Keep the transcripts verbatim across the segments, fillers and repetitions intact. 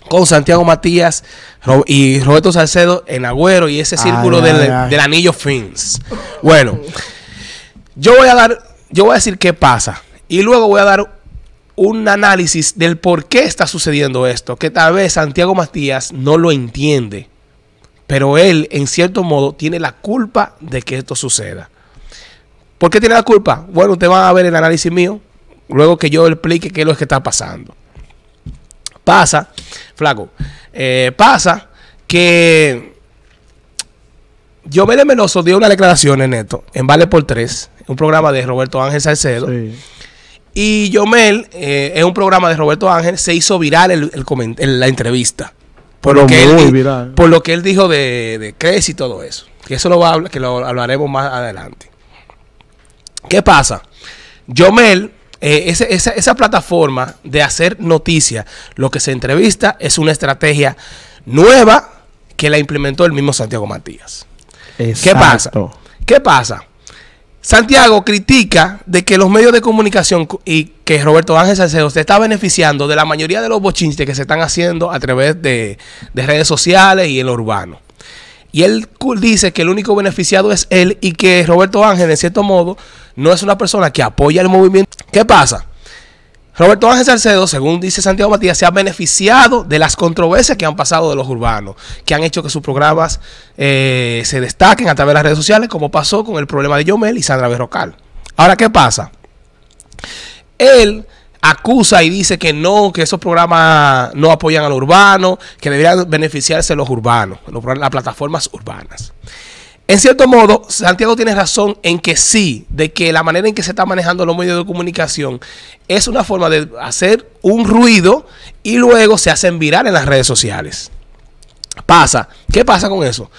con Santiago Matías Ro y Roberto Salcedo en Agüero y ese círculo ay, del, ay, ay. del anillo Fins. Bueno, yo voy a dar, yo voy a decir qué pasa y luego voy a dar un análisis del por qué está sucediendo esto, que tal vez Santiago Matías no lo entiende, pero él, en cierto modo, tiene la culpa de que esto suceda. ¿Por qué tiene la culpa? Bueno, ustedes van a ver el análisis mío, luego que yo explique qué es lo que está pasando. Pasa, flaco, eh, pasa que Yomel Menoso dio una declaración en esto, en Vale por Tres, un programa de Roberto Ángel Salcedo. Sí. Y Yomel, eh, en un programa de Roberto Ángel, se hizo viral el, el el, la entrevista. Por lo, que él, viral. por lo que él dijo de, de Cres y todo eso. Que eso lo, va a, que lo hablaremos más adelante. ¿Qué pasa? Yomel, eh, ese, esa, esa plataforma de hacer noticias, lo que se entrevista es una estrategia nueva que la implementó el mismo Santiago Matías. Exacto. ¿Qué pasa? ¿Qué pasa? Santiago critica de que los medios de comunicación y que Roberto Ángel Salcedo se está beneficiando de la mayoría de los bochinches que se están haciendo a través de, de redes sociales y en lo urbano. Y él dice que el único beneficiado es él y que Roberto Ángel, en cierto modo, no es una persona que apoya el movimiento. ¿Qué pasa? Roberto Ángel Salcedo, según dice Santiago Matías, se ha beneficiado de las controversias que han pasado de los urbanos, que han hecho que sus programas eh, se destaquen a través de las redes sociales, como pasó con el problema de Yomel y Sandra Berrocal. Ahora, ¿qué pasa? Él acusa y dice que no, que esos programas no apoyan a lo urbano, que deberían beneficiarse los urbanos, los, las plataformas urbanas. En cierto modo, Santiago tiene razón en que sí, de que la manera en que se está manejando los medios de comunicación es una forma de hacer un ruido y luego se hacen viral en las redes sociales. Pasa, ¿qué pasa con eso?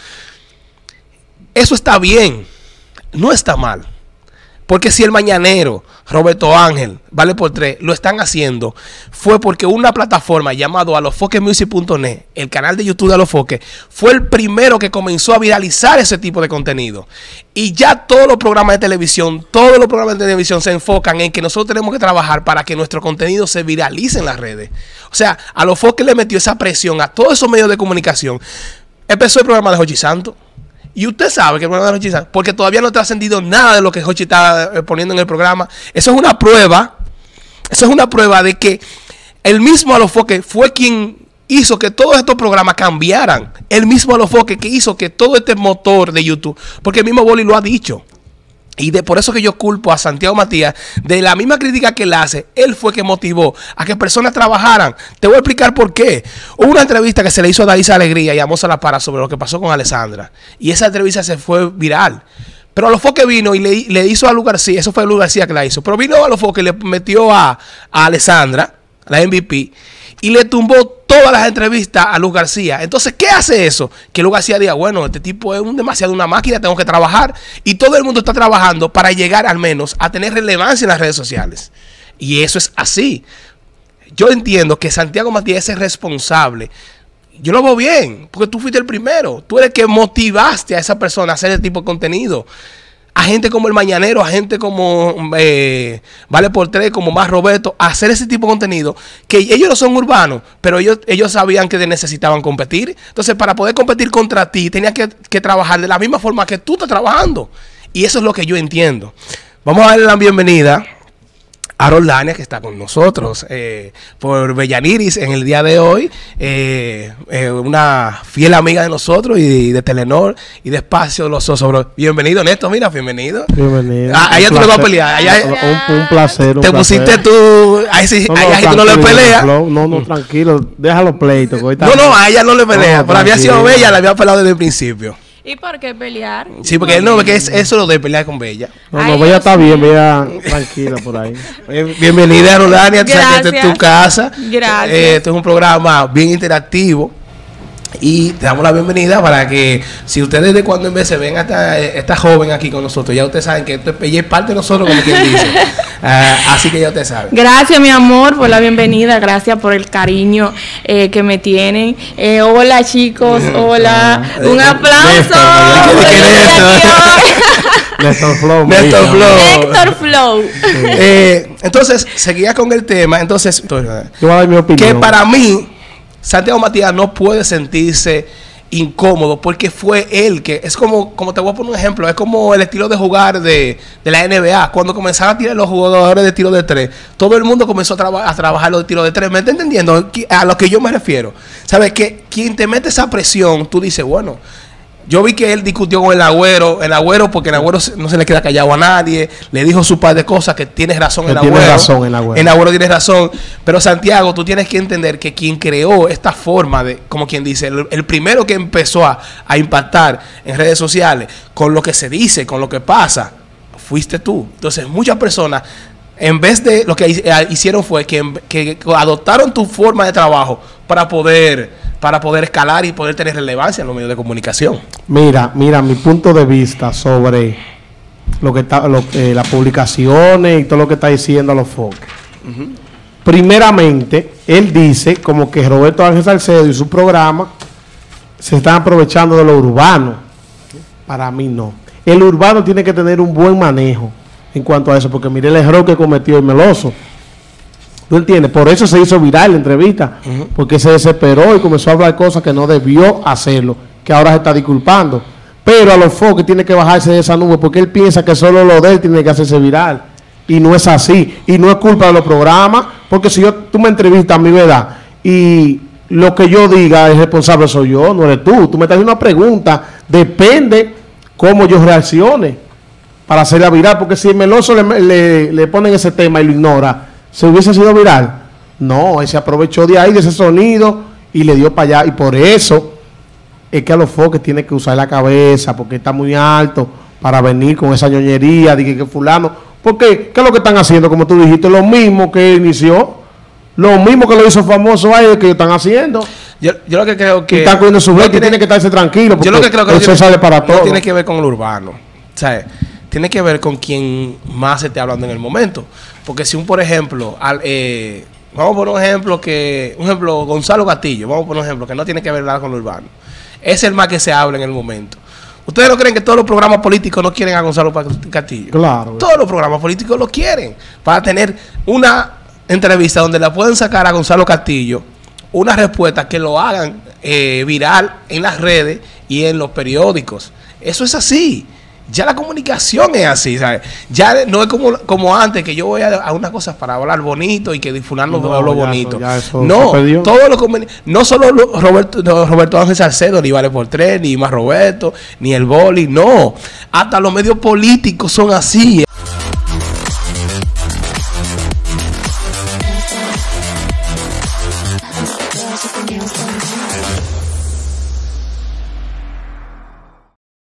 Eso está bien, no está mal. Porque si el Mañanero, Roberto Ángel, Vale por Tres, lo están haciendo, fue porque una plataforma llamada alofoque music punto net, el canal de YouTube de Alofoque, fue el primero que comenzó a viralizar ese tipo de contenido. Y ya todos los programas de televisión, todos los programas de televisión se enfocan en que nosotros tenemos que trabajar para que nuestro contenido se viralice en las redes. O sea, Alofoque le metió esa presión a todos esos medios de comunicación. Empezó el programa de Jochi Santos. Y usted sabe que el programa de Jochi Santos, porque todavía no ha trascendido nada de lo que Jochi está eh, poniendo en el programa. Eso es una prueba, eso es una prueba de que el mismo Alofoque fue quien hizo que todos estos programas cambiaran. El mismo Alofoque que hizo que todo este motor de YouTube, porque el mismo Boli lo ha dicho. Y de por eso que yo culpo a Santiago Matías de la misma crítica que él hace. Él fue que motivó a que personas trabajaran. Te voy a explicar por qué. Hubo una entrevista que se le hizo a Daisa Alegría y a Moza La Para sobre lo que pasó con Alessandra. Y esa entrevista se fue viral. Pero Alofoque vino y le, le hizo a Lu García. Eso fue Lu García que la hizo. Pero vino a Alofoque y le metió a, a Alessandra, la M V P, y le tumbó todas las entrevistas a Luz García. Entonces, ¿qué hace eso? Que Luz García diga, bueno, este tipo es un demasiado una máquina, tengo que trabajar. Y todo el mundo está trabajando para llegar al menos a tener relevancia en las redes sociales. Y eso es así. Yo entiendo que Santiago Matías es responsable. Yo lo veo bien, porque tú fuiste el primero. Tú eres el que motivaste a esa persona a hacer ese tipo de contenido. A gente como el Mañanero, a gente como eh, Vale por Tres, como más Roberto, a hacer ese tipo de contenido, que ellos no son urbanos, pero ellos, ellos sabían que necesitaban competir. Entonces, para poder competir contra ti, tenías que, que trabajar de la misma forma que tú estás trabajando. Y eso es lo que yo entiendo. Vamos a darle la bienvenida a Roldania, que está con nosotros eh, por Bellaniris en el día de hoy, eh, eh, una fiel amiga de nosotros y de, de Telenor y de Espacio Los Osos. Bienvenido, Néstor, mira, bienvenido. Bienvenido. Ah, allá tú le vas a pelear. Allá, un, un placer. Un te placer. pusiste tú, ahí sí, no, no, allá tú no le peleas. No, no, tranquilo, déjalo pleitos. No, no, a ella no le pelea, no, pero había sido Bella, la había pelado desde el principio. ¿Y por qué pelear? Sí, porque él no, porque es eso lo de pelear con Bella. No, no, Bella está bien, Bella tranquila por ahí. Bienvenida a Rolania, esta es tu casa. Gracias. Eh, este es un programa bien interactivo. Y te damos la bienvenida para que, si ustedes de cuando en vez se ven a esta, esta joven aquí con nosotros, ya ustedes saben que esto, ella es parte de nosotros, como quien dice. uh, así que ya ustedes saben. Gracias, mi amor, por la bienvenida. Gracias por el cariño eh, que me tienen. Eh, hola, chicos. Hola. Uh, Un aplauso. Néstor Flow. Néstor Flow. Néstor Flow. Sí. Eh, entonces, seguía con el tema. Entonces, yo voy a dar mi opinión. Que para mí, Santiago Matías no puede sentirse incómodo porque fue él que es como, como te voy a poner un ejemplo, es como el estilo de jugar de, de la N B A. Cuando comenzaron a tirar los jugadores de tiro de tres, todo el mundo comenzó a, traba, a trabajar los de tiro de tres. ¿Me está entendiendo? A lo que yo me refiero. ¿Sabes? Que quien te mete esa presión, tú dices, bueno, yo vi que él discutió con el Agüero, el Agüero porque el Agüero no se le queda callado a nadie, le dijo su par de cosas que tienes razón que el tiene Agüero. razón el Agüero. El Agüero tiene razón, pero Santiago, tú tienes que entender que quien creó esta forma de, como quien dice, el, el primero que empezó a, a impactar en redes sociales con lo que se dice, con lo que pasa, fuiste tú. Entonces, muchas personas, en vez de lo que hicieron fue que, que adoptaron tu forma de trabajo para poder para poder escalar y poder tener relevancia en los medios de comunicación. Mira, mira, mi punto de vista sobre lo que está, lo, eh, las publicaciones y todo lo que está diciendo a los foques. Uh-huh. Primeramente, él dice como que Roberto Ángel Salcedo y su programa se están aprovechando de lo urbano. Para mí no. El urbano tiene que tener un buen manejo en cuanto a eso, porque mire el error que cometió el Meloso. ¿Tú entiendes? Por eso se hizo viral la entrevista, uh-huh. porque se desesperó y comenzó a hablar cosas que no debió hacerlo, que ahora se está disculpando. Pero a los foques tiene que bajarse de esa nube, porque él piensa que solo lo de él tiene que hacerse viral. Y no es así. Y no es culpa de los programas, porque si yo tú me entrevistas a mi verdad y lo que yo diga es responsable soy yo, no eres tú. Tú me estás haciendo una pregunta, depende cómo yo reaccione para hacerla viral, porque si el Meloso le, le, le ponen ese tema y lo ignora, ¿se hubiese sido viral? No, él se aprovechó de ahí, de ese sonido, y le dio para allá. Y por eso es que a los foques tiene que usar la cabeza, porque está muy alto para venir con esa ñoñería de que, que fulano. Porque, ¿qué es lo que están haciendo? Como tú dijiste, lo mismo que inició, lo mismo que lo hizo famoso ahí, que están haciendo. Yo, yo lo que creo que... Y están cogiendo su vez, que tiene que estarse tranquilo, porque yo lo que creo que eso tiene, sale para todo. No tiene que ver con lo urbano, ¿sabes? Tiene que ver con quien más se esté hablando en el momento. Porque si un, por ejemplo, al, eh, vamos a poner un ejemplo que, un ejemplo, Gonzalo Castillo, vamos a poner un ejemplo que no tiene que ver nada con lo urbano. Es el más que se habla en el momento. ¿Ustedes no creen que todos los programas políticos no quieren a Gonzalo Castillo? Claro. Todos los programas políticos lo quieren para tener una entrevista donde la pueden sacar a Gonzalo Castillo una respuesta que lo hagan eh, viral en las redes y en los periódicos. Eso es así. Ya la comunicación es así, ¿sabes? Ya no es como, como antes, que yo voy a, a unas cosas para hablar bonito y que fulano no, hablo bonito. Eso, eso no, todo lo no solo lo, Roberto, no, Roberto Ángel Salcedo, ni Vale por Tres, ni más Roberto, ni el Boli, no. Hasta los medios políticos son así. Music.